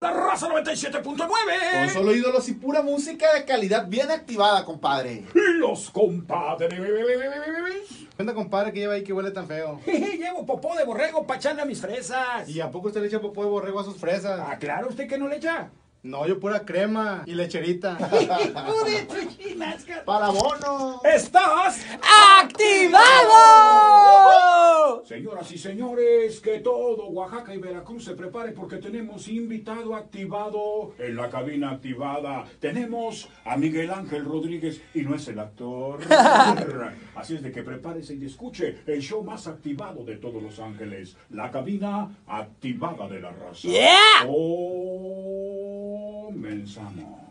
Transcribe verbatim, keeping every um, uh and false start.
La Raza noventa y siete punto nueve. Con solo ídolos y pura música de calidad bien activada, compadre. Los compadres. ¿Qué onda, compadre, que lleva ahí que huele tan feo? Llevo popó de borrego pa' echarle a mis fresas. ¿Y a poco usted le echa popó de borrego a sus fresas? Ah, claro, ¿usted qué no le echa? No, yo pura crema y lecherita. ¡Para abono! ¡Estás activado! Señoras y señores, que todo Oaxaca y Veracruz se prepare porque tenemos invitado activado en la cabina activada. Tenemos a Miguel Ángel Rodríguez y no es el actor. Así es de que prepárese y escuche el show más activado de todos Los Ángeles. La cabina activada de la raza. Yeah. Comenzamos.